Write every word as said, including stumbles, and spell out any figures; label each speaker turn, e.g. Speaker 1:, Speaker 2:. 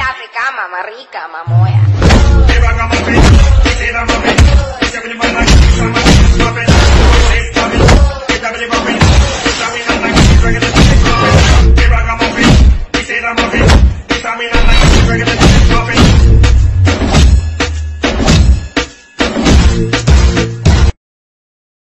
Speaker 1: Afrika, mama rica, mamoya.
Speaker 2: Viva mami, viva mami.